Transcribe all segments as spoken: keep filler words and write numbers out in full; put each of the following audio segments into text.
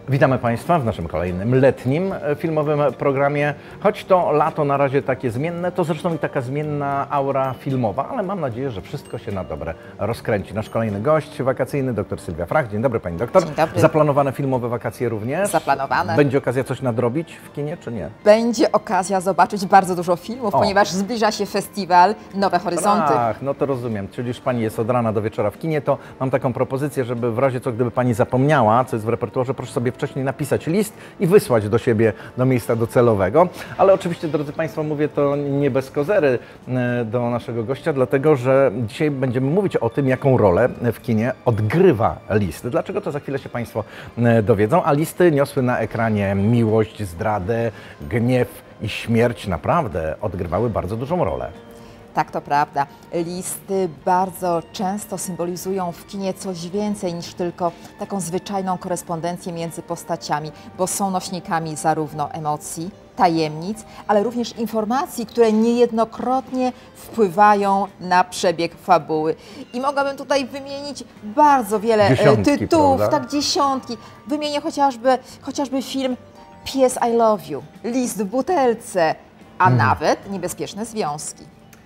Witamy Państwa w naszym kolejnym letnim filmowym programie. Choć to lato na razie takie zmienne, to zresztą i taka zmienna aura filmowa, ale mam nadzieję, że wszystko się na dobre rozkręci. Nasz kolejny gość wakacyjny, dr Sylwia Frach. Dzień dobry Pani doktor. Dzień dobry. Zaplanowane filmowe wakacje również? Zaplanowane. Będzie okazja coś nadrobić w kinie, czy nie? Będzie okazja zobaczyć bardzo dużo filmów, O. ponieważ zbliża się festiwal Nowe Horyzonty. Ach, no to rozumiem. Czyli już Pani jest od rana do wieczora w kinie, to mam taką propozycję, żeby w razie co, gdyby Pani zapomniała, co jest w repertuarze, proszę sobie wcześniej napisać list i wysłać do siebie, do miejsca docelowego. Ale oczywiście, drodzy Państwo, mówię to nie bez kozery do naszego gościa, dlatego że dzisiaj będziemy mówić o tym, jaką rolę w kinie odgrywa list. Dlaczego, to za chwilę się Państwo dowiedzą, a listy niosły na ekranie miłość, zdradę, gniew i śmierć. Naprawdę odgrywały bardzo dużą rolę. Tak, to prawda. Listy bardzo często symbolizują w kinie coś więcej niż tylko taką zwyczajną korespondencję między postaciami, bo są nośnikami zarówno emocji, tajemnic, ale również informacji, które niejednokrotnie wpływają na przebieg fabuły. I mogłabym tutaj wymienić bardzo wiele Dziesiątki, tytułów, prawda? tak dziesiątki. Wymienię chociażby, chociażby film P S I Love You, List w butelce, a Mhm. nawet Niebezpieczne związki.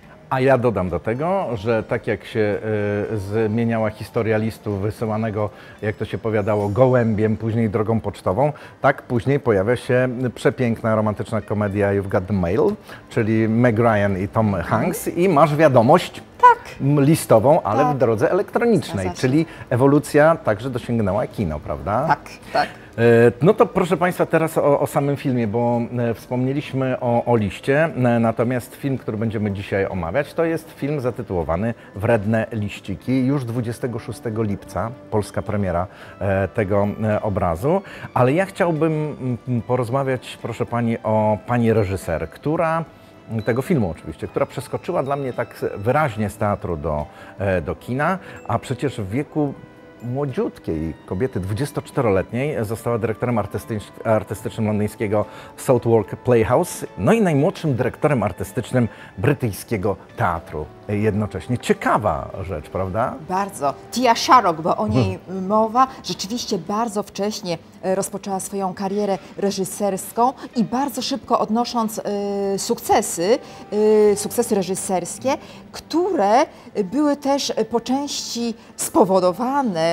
A ja dodam do tego, że tak jak się y, zmieniała historia listu wysyłanego, jak to się powiadało, gołębiem, później drogą pocztową, tak później pojawia się przepiękna, romantyczna komedia You've Got the Mail, czyli Meg Ryan i Tom Hanks, i masz wiadomość Tak. listową, ale Tak. w drodze elektronicznej, Zgadza się. czyli ewolucja także dosięgnęła kino, prawda? Tak, tak. E, No to proszę Państwa, teraz o, o samym filmie, bo e, wspomnieliśmy o, o liście, e, natomiast film, który będziemy dzisiaj omawiać, to jest film zatytułowany Wredne liściki. Już dwudziestego szóstego lipca, polska premiera e, tego e, obrazu, ale ja chciałbym mm, porozmawiać, proszę Pani, o Pani reżyser, która tego filmu oczywiście, która przeskoczyła dla mnie tak wyraźnie z teatru do, e, do kina, a przecież w wieku młodziutkiej kobiety, dwudziestoczteroletniej, została dyrektorem artystycz, artystycznym londyńskiego Southwark Playhouse, no i najmłodszym dyrektorem artystycznym brytyjskiego teatru jednocześnie. Ciekawa rzecz, prawda? Bardzo. Tia Sharrock, bo o niej mowa, rzeczywiście bardzo wcześnie e, rozpoczęła swoją karierę reżyserską i bardzo szybko odnosząc e, sukcesy, e, sukcesy reżyserskie, które były też po części spowodowane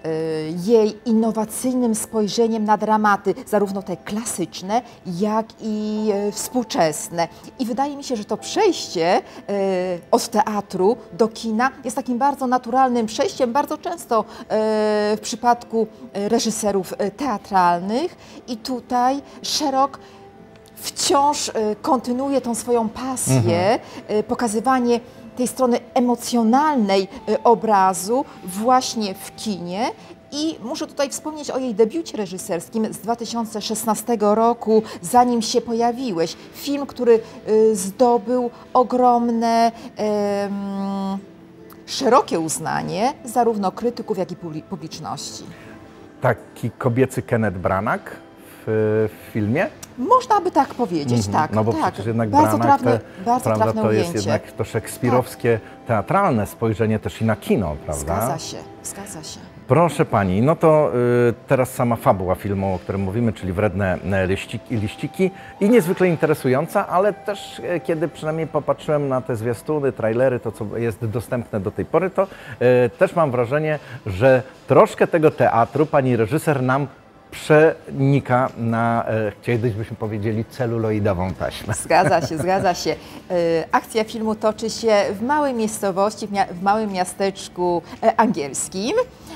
jej innowacyjnym spojrzeniem na dramaty, zarówno te klasyczne, jak i współczesne. I wydaje mi się, że to przejście od teatru do kina jest takim bardzo naturalnym przejściem, bardzo często w przypadku reżyserów teatralnych. I tutaj Sharrock wciąż kontynuuje tą swoją pasję, mhm. pokazywanie tej strony emocjonalnej obrazu właśnie w kinie. I muszę tutaj wspomnieć o jej debiucie reżyserskim z dwa tysiące szesnastego roku, Zanim się pojawiłeś. Film, który zdobył ogromne, um, szerokie uznanie zarówno krytyków, jak i publiczności. Taki kobiecy Kenneth Branagh w, w filmie? Można by tak powiedzieć, Mhm. tak. No bo tak. przecież jednak bardzo Branagh trafne, te, bardzo prawda, trafne to ujęcie. jest jednak to szekspirowskie, tak. teatralne spojrzenie też i na kino, prawda? Zgadza się, zgadza się. Proszę Pani, no to y, teraz sama fabuła filmu, o którym mówimy, czyli Wredne liściki, liściki i niezwykle interesująca, ale też y, kiedy przynajmniej popatrzyłem na te zwiastuny, trailery, to co jest dostępne do tej pory, to y, też mam wrażenie, że troszkę tego teatru Pani reżyser nam przenika na, e, chcielibyśmy powiedzieli, celuloidową taśmę. Zgadza się, zgadza się. E, akcja filmu toczy się w małej miejscowości, w, mia w małym miasteczku e, angielskim.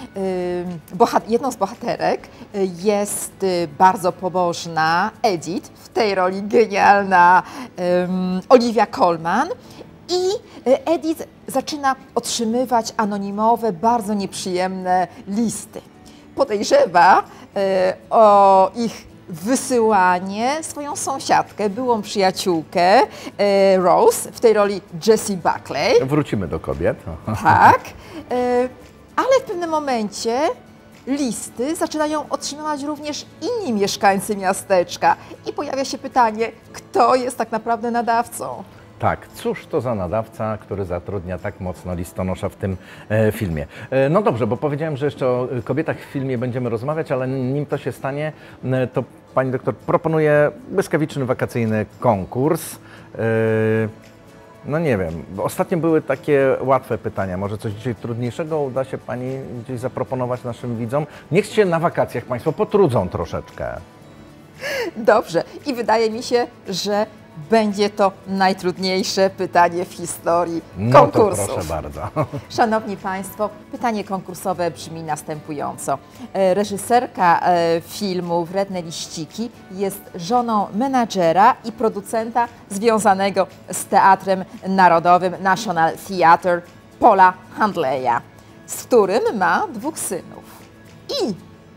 E, bohat jedną z bohaterek e, jest e, bardzo pobożna Edith, w tej roli genialna e, Olivia Colman. I Edith zaczyna otrzymywać anonimowe, bardzo nieprzyjemne listy. Podejrzewa e, o ich wysyłanie swoją sąsiadkę, byłą przyjaciółkę e, Rose, w tej roli Jessie Buckley. Wrócimy do kobiet. Tak, e, ale w pewnym momencie listy zaczynają otrzymywać również inni mieszkańcy miasteczka i pojawia się pytanie, kto jest tak naprawdę nadawcą. Tak, cóż to za nadawca, który zatrudnia tak mocno listonosza w tym e, filmie. E, no dobrze, bo powiedziałem, że jeszcze o kobietach w filmie będziemy rozmawiać, ale nim to się stanie, e, to pani doktor proponuje błyskawiczny wakacyjny konkurs. E, no nie wiem, bo ostatnio były takie łatwe pytania, może coś dzisiaj trudniejszego uda się pani gdzieś zaproponować naszym widzom? Niech się na wakacjach państwo potrudzą troszeczkę. Dobrze. I wydaje mi się, że będzie to najtrudniejsze pytanie w historii No konkursu. to proszę bardzo. Szanowni Państwo, pytanie konkursowe brzmi następująco. E, Reżyserka e, filmu Wredne liściki jest żoną menadżera i producenta związanego z Teatrem Narodowym National Theatre Paula Handleya, z którym ma dwóch synów. I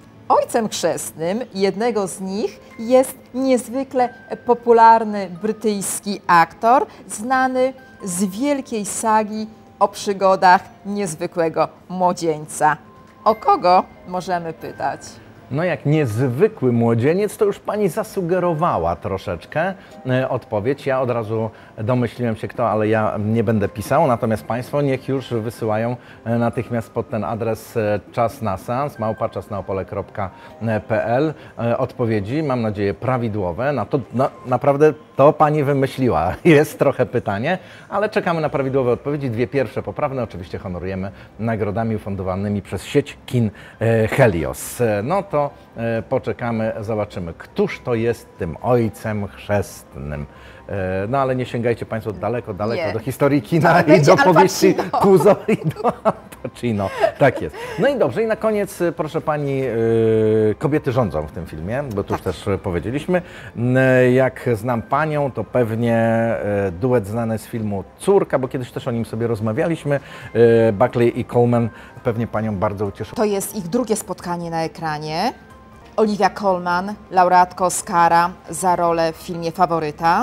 ojcem chrzestnym jednego z nich jest niezwykle popularny brytyjski aktor, znany z wielkiej sagi o przygodach niezwykłego młodzieńca. O kogo możemy pytać? No jak niezwykły młodzieniec, to już pani zasugerowała troszeczkę e, odpowiedź. Ja od razu domyśliłem się kto, ale ja nie będę pisał, natomiast państwo niech już wysyłają e, natychmiast pod ten adres e, czas na seans, małpa czasnaopole kropka p l e, odpowiedzi, mam nadzieję prawidłowe. No to no, naprawdę to pani wymyśliła. Jest trochę pytanie, ale czekamy na prawidłowe odpowiedzi. Dwie pierwsze poprawne oczywiście honorujemy nagrodami ufundowanymi przez sieć kin e, Helios. E, no to e, poczekamy, zobaczymy, któż to jest tym ojcem chrzestnym. E, no ale nie sięgajcie państwo daleko, daleko Nie. do historii kina To i do będzie Al powieści Pacino. Kuzo i do Al Pacino. Tak jest. No i dobrze, i na koniec, e, proszę pani, e, kobiety rządzą w tym filmie, bo tu już też e, powiedzieliśmy. E, jak znam panią, to pewnie e, duet znany z filmu Córka, bo kiedyś też o nim sobie rozmawialiśmy. E, Buckley i Coleman pewnie panią bardzo ucieszył. To jest ich drugie spotkanie na ekranie. Olivia Colman, laureatka Oscara za rolę w filmie Faworyta,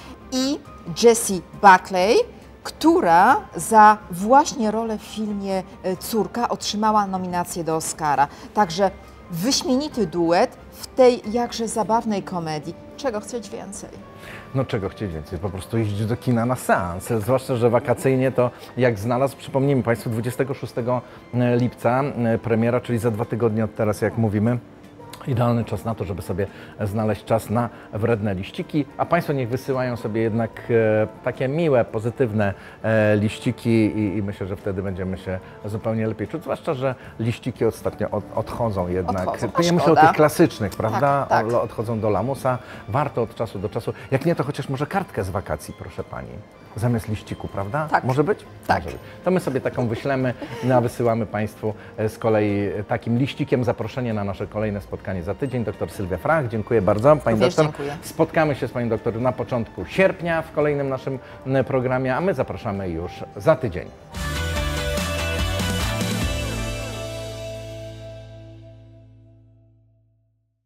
i Jessie Buckley, która za właśnie rolę w filmie e, Córka otrzymała nominację do Oscara. Także wyśmienity duet w tej jakże zabawnej komedii. Czego chcieć więcej? No czego chcieć więcej? Po prostu iść do kina na seans. Zwłaszcza, że wakacyjnie to jak znalazł, przypomnijmy państwu, dwudziestego szóstego lipca premiera, czyli za dwa tygodnie od teraz, jak mówimy. Idealny czas na to, żeby sobie znaleźć czas na Wredne liściki, a państwo niech wysyłają sobie jednak e, takie miłe, pozytywne e, liściki i, i myślę, że wtedy będziemy się zupełnie lepiej czuć, zwłaszcza, że liściki ostatnio od, odchodzą jednak. Odchodzą, a Ja myślę o szkoda. tych klasycznych, prawda? Tak, tak. O, odchodzą do lamusa. Warto od czasu do czasu, jak nie to chociaż może kartkę z wakacji, proszę pani. Zamiast liściku, prawda? Tak. Może być? Tak. Może być. To my sobie taką wyślemy, no a wysyłamy państwu e, z kolei takim liścikiem zaproszenie na nasze kolejne spotkanie za tydzień. Doktor Sylwia Frach, dziękuję bardzo. Pani Również doktor. dziękuję. Spotkamy się z panią doktor na początku sierpnia w kolejnym naszym m, programie, a my zapraszamy już za tydzień.